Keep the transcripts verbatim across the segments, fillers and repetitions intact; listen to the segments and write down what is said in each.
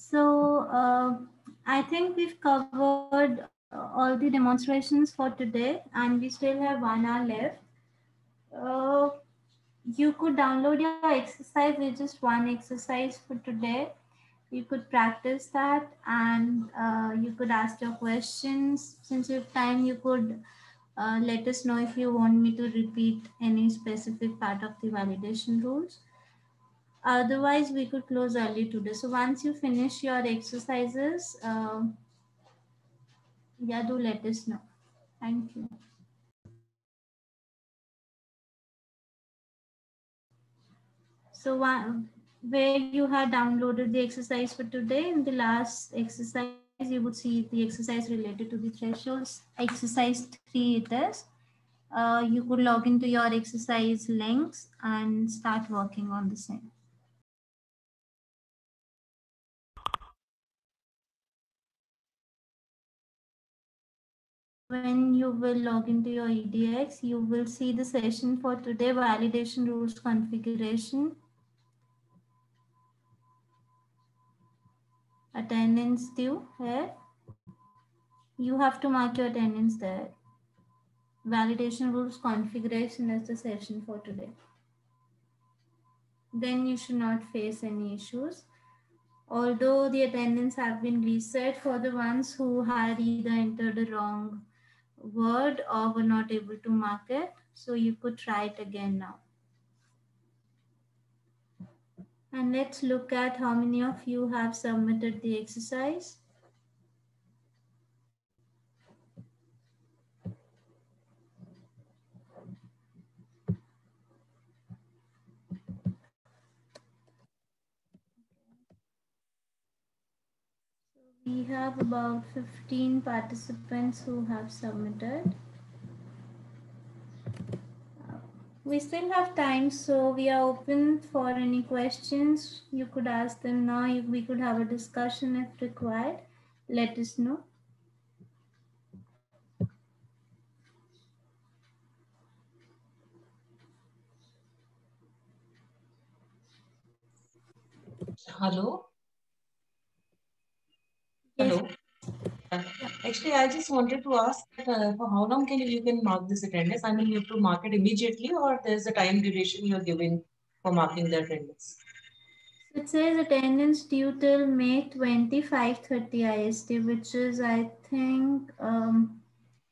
So uh, I think we've covered all the demonstrations for today, and we still have one hour left. Uh, you could download your exercise with just one exercise for today. You could practice that, and uh, you could ask your questions. Since you have time, you could uh, let us know if you want me to repeat any specific part of the validation rules. Otherwise, we could close early today. So once you finish your exercises, uh, yeah, do let us know. Thank you. So one, where you had downloaded the exercise for today, in the last exercise, you would see the exercise related to the thresholds. Exercise three it is. Uh, you could log into your exercise links and start working on the same. When you will log into your E D X, you will see the session for today, validation rules configuration, attendance due here. You have to mark your attendance there. Validation rules configuration is the session for today. Then you should not face any issues. Although the attendance have been reset for the ones who had either entered the wrong word or were not able to mark it. So you could try it again now. And let's look at how many of you have submitted the exercise. We have about fifteen participants who have submitted. We still have time, so we are open for any questions. You could ask them now. We could have a discussion if required. Let us know. Hello. Yes. Hello. Uh, Actually, I just wanted to ask that, uh, for how long can you, you can mark this attendance? I mean, you have to mark it immediately, or there's a time duration you're giving for marking the attendance? So it says attendance due till May twenty-five thirty I S T, which is, I think, um,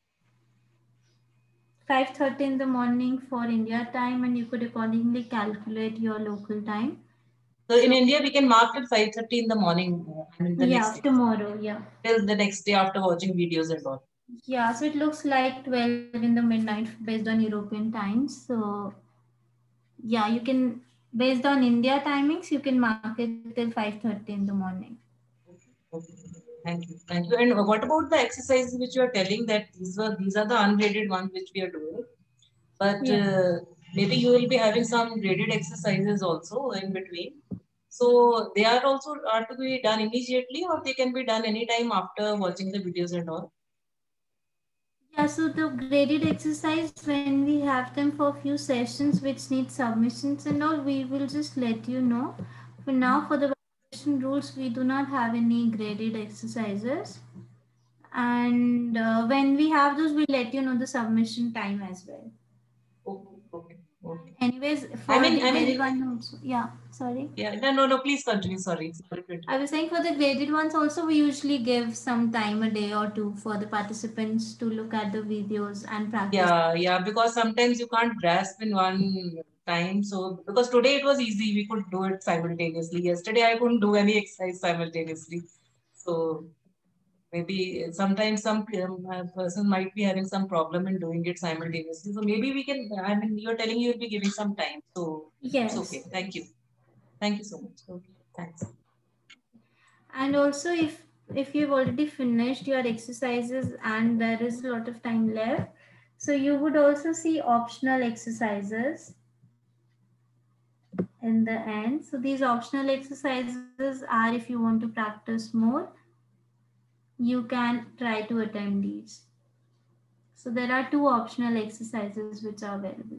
five thirty in the morning for India time, and you could accordingly calculate your local time. So in So, India, we can mark at five thirty in the morning. uh, I mean, the next yeah, day, tomorrow, yeah. till the next day after watching videos and all. Yeah, so it looks like twelve in the midnight based on European times. So, yeah, you can, based on India timings, you can mark it till five thirty in the morning. Okay. Thank you. Thank you. And what about the exercises which you are telling that these were these are the ungraded ones which we are doing? But Yeah. uh, maybe you will be having some graded exercises also in between. So they are also are to be done immediately, or they can be done anytime after watching the videos and all. Yeah, so the graded exercise, when we have them for few sessions which need submissions and all, we will just let you know. For now, for the validation rules, we do not have any graded exercises. And uh, when we have those, we'll let you know the submission time as well. Okay, okay, okay. Anyways, I for mean, the I graded mean, one also, yeah, sorry. yeah. No, no, no. Please continue. Sorry, sorry to I interrupt. was saying for the graded ones also, we usually give some time, a day or two, for the participants to look at the videos and practice. Yeah, yeah. Because sometimes you can't grasp in one time. So because today it was easy, we could do it simultaneously. Yesterday I couldn't do any exercise simultaneously. So maybe sometimes some um, uh, person might be having some problem in doing it simultaneously. So maybe we can, I mean, you're telling you'll be giving some time. So it's Yes. okay. Thank you. Thank you so much. Okay. Thanks. And also, if if you've already finished your exercises and there is a lot of time left, so you would also see optional exercises in the end. So these optional exercises are, if you want to practice more, you can try to attempt these. So there are two optional exercises which are available.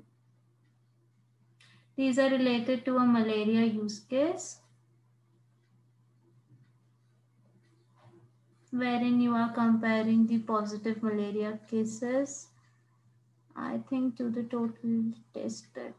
These are related to a malaria use case. wherein you are comparing the positive malaria cases, I think, to the total tested.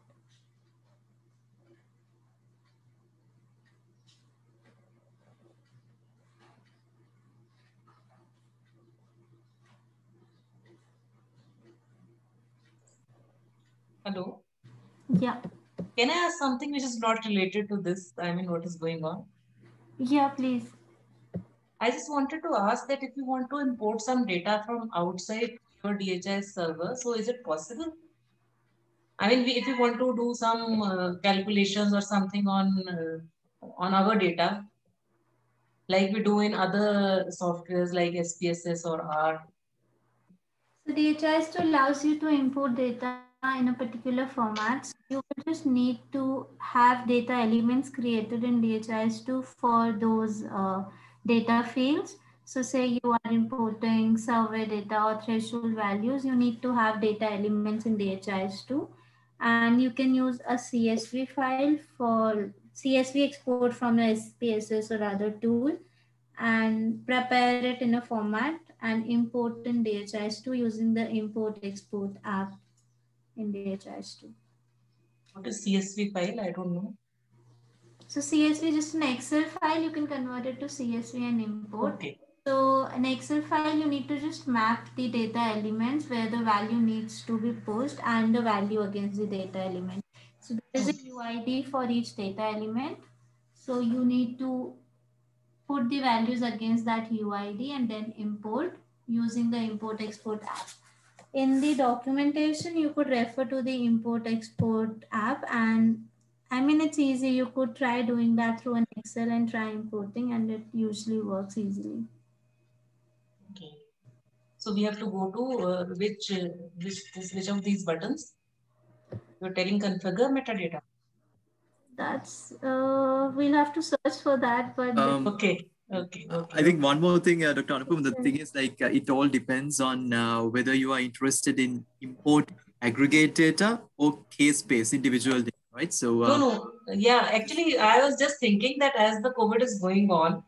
Hello. Yeah. Can I ask something which is not related to this? I mean, what is going on? Yeah, please. I just wanted to ask that if you want to import some data from outside your D H I S server, so is it possible? I mean, we, if you want to do some uh, calculations or something on uh, on our data, like we do in other softwares like S P S S or R. So D H I S two allows you to import data in a particular format. So you will just need to have data elements created in D H I S two for those uh, data fields. So say you are importing survey data or threshold values, you need to have data elements in D H I S two, and you can use a C S V file for C S V export from the S P S S or other tool, and prepare it in a format and import in D H I S two using the import export app in D H I S two. What is C S V file? I don't know. So C S V is just an Excel file. You can convert it to C S V and import. Okay. So an Excel file, you need to just map the data elements where the value needs to be pushed and the value against the data element. So there is a U I D for each data element. So you need to put the values against that U I D and then import using the import export app. In the documentation, you could refer to the import export app, and I mean, it's easy. You could try doing that through an Excel and try importing, and it usually works easily. Okay. So we have to go to uh, which uh, which this, which of these buttons? You're telling configure metadata. That's uh, we'll have to search for that, but Um, Okay. Okay. Okay. I think one more thing, uh, Doctor Anupam, the thing is like uh, it all depends on uh, whether you are interested in import aggregate data or case-based individual data, right? So No, uh, no. Yeah, actually, I was just thinking that as the COVID is going on,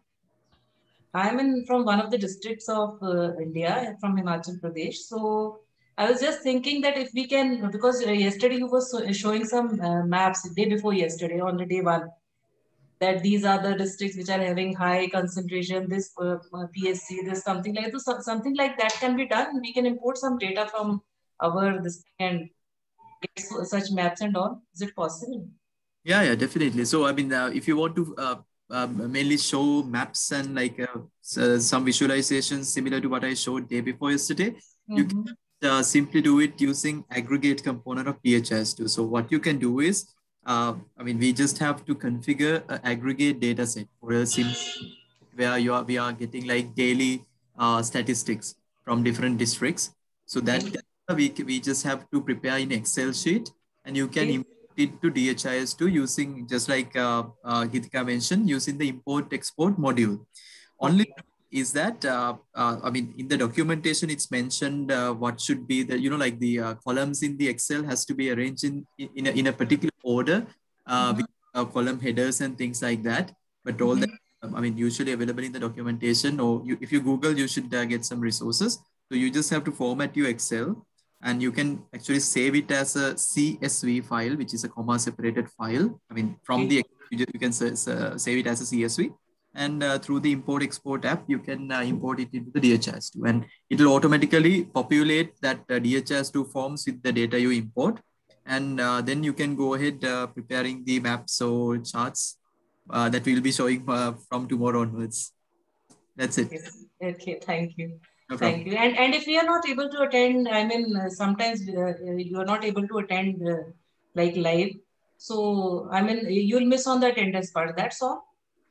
I'm in from one of the districts of uh, India, from Himachal Pradesh. So I was just thinking that if we can, because uh, yesterday you were so, showing some uh, maps, day before yesterday, on the day one, that these are the districts which are having high concentration, this uh, uh, P S C, this something like this, something like that can be done. We can import some data from our this and get so, such maps and all. Is it possible? yeah, yeah, definitely. So I mean, uh, if you want to uh, uh, mainly show maps and like uh, s- some visualizations similar to what I showed day before yesterday, you Mm-hmm. can uh, simply do it using aggregate component of D H I S two. So what you can do is, uh, I mean, we just have to configure an aggregate data set for a sim where you are we are getting like daily uh, statistics from different districts. So that Okay. data we we just have to prepare in Excel sheet, and you can Okay. import it to D H I S two using just like uh, uh, Gitika mentioned, using the import export module. Only Okay. is that uh, uh, I mean in the documentation it's mentioned uh, what should be the you know like the uh, columns in the Excel has to be arranged in in a, in a particular order uh, Mm-hmm. with uh, column headers and things like that. But all that Mm-hmm. um, I mean usually available in the documentation, or you, if you Google you should uh, get some resources. So you just have to format your Excel, and you can actually save it as a C S V file, which is a comma separated file. I mean from Okay. the you, just, you can uh, save it as a C S V, and uh, through the import export app you can uh, import it into the D H I S two, and it will automatically populate that uh, D H I S two forms with the data you import, and uh, then you can go ahead uh, preparing the maps or charts uh, that we'll be showing uh, from tomorrow onwards. That's it. Okay. Okay. Thank you. No Thank problem. you. And and if we are not able to attend, I mean, uh, sometimes uh, uh, you are not able to attend uh, like live. So I mean, you'll miss on the attendance part. That's all.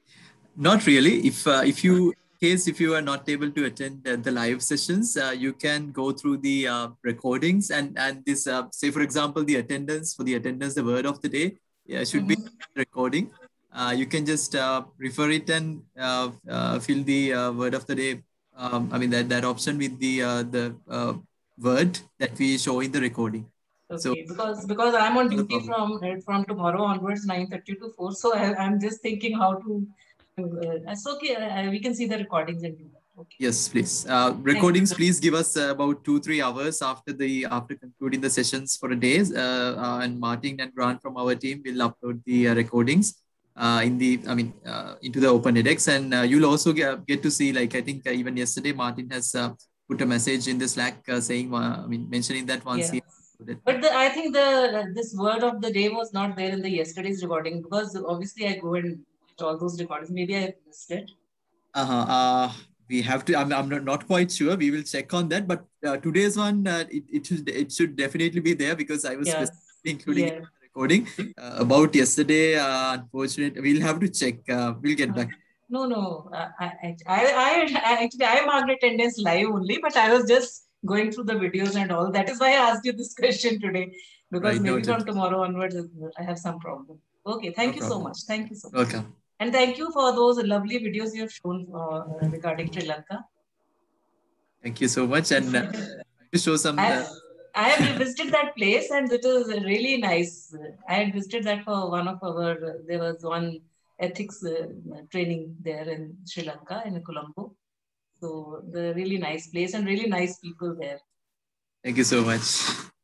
Not really. If uh, if you case if you are not able to attend uh, the live sessions, uh, you can go through the uh, recordings, and and this uh, say for example the attendance for the attendance the word of the day, yeah, should be Mm-hmm. recording. Uh, you can just uh, refer it and uh, uh, fill the uh, word of the day. Um, I mean that that option with the uh, the uh, word that we show in the recording. So Okay, because because I'm on not a duty problem. from uh, from tomorrow onwards, nine thirty to four. So I, I'm just thinking how to. Uh, it's okay. Uh, we can see the recordings and do that. Okay. Yes, please. Uh, recordings, please give us uh, about two, three hours after the after concluding the sessions for a day. Uh, uh, and Martin and Grant from our team will upload the uh, recordings uh, in the, I mean, uh, into the Open edX, and uh, you'll also get, get to see, like I think uh, even yesterday Martin has uh, put a message in the Slack uh, saying, uh, I mean, mentioning that once Yeah. he uploaded. But the, I think the this word of the day was not there in the yesterday's recording, because obviously I go and watch all those recordings. Maybe I missed it. Uh-huh. Uh, we have to, I'm, I'm not, not quite sure. We will check on that. But uh, today's one, uh, it, it, should, it should definitely be there, because I was Yeah. specifically including Yeah. it in the recording. Uh, about yesterday, uh, unfortunately, we'll have to check. Uh, we'll get back. No, no. I, I, I, I actually, I marked attendance live only, but I was just going through the videos and all. That is why I asked you this question today, because Right, maybe noted. from tomorrow onwards, I have some problem. Okay. Thank No you problem. so much. Thank you so much. Welcome. And thank you for those lovely videos you have shown uh, regarding Sri Lanka. Thank you so much. And uh, to show some. I, Uh, I have visited that place, and it is really nice. I had visited that for one of our, there was one ethics uh, training there in Sri Lanka, in Colombo. So the really nice place and really nice people there. Thank you so much.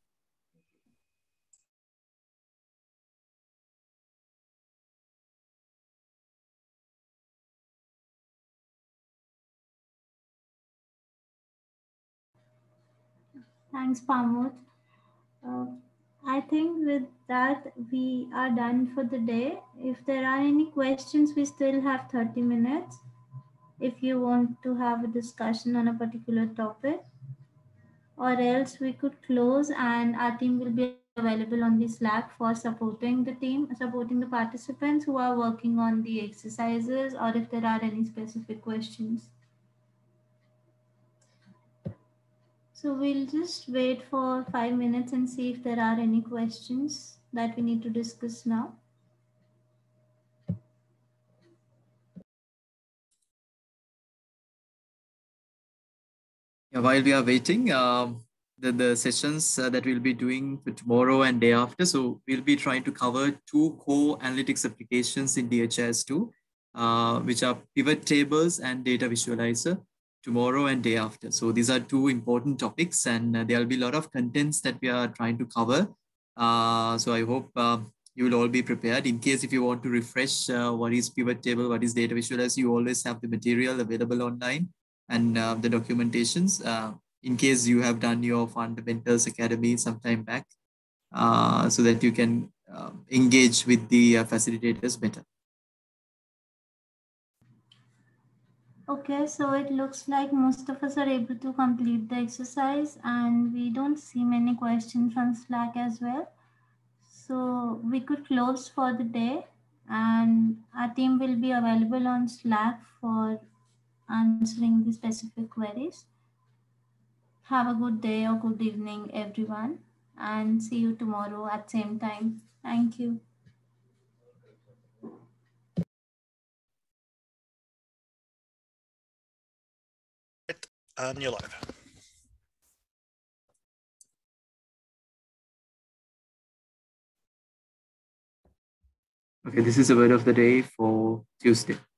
Thanks, Pamod. Uh, I think with that, we are done for the day. If there are any questions, we still have thirty minutes. If you want to have a discussion on a particular topic, or else we could close, and our team will be available on the Slack for supporting the team, supporting the participants who are working on the exercises, or if there are any specific questions. So we'll just wait for five minutes and see if there are any questions that we need to discuss now. Yeah, while we are waiting, um, the, the sessions uh, that we'll be doing for tomorrow and day after. So we'll be trying to cover two core analytics applications in D H I S two, uh, which are pivot tables and data visualizer, tomorrow and day after. So these are two important topics, and uh, there'll be a lot of contents that we are trying to cover. Uh, so I hope uh, you will all be prepared. In case if you want to refresh uh, what is pivot table, what is data visualizer, you always have the material available online, and uh, the documentations, uh, in case you have done your Fundamentals Academy some time back, uh, so that you can uh, engage with the uh, facilitators better. Okay, so it looks like most of us are able to complete the exercise, and we don't see many questions on Slack as well. So we could close for the day, and our team will be available on Slack for answering the specific queries. Have a good day or good evening, everyone, and see you tomorrow at same time. Thank you. And you're live. Okay, this is the word of the day for Tuesday.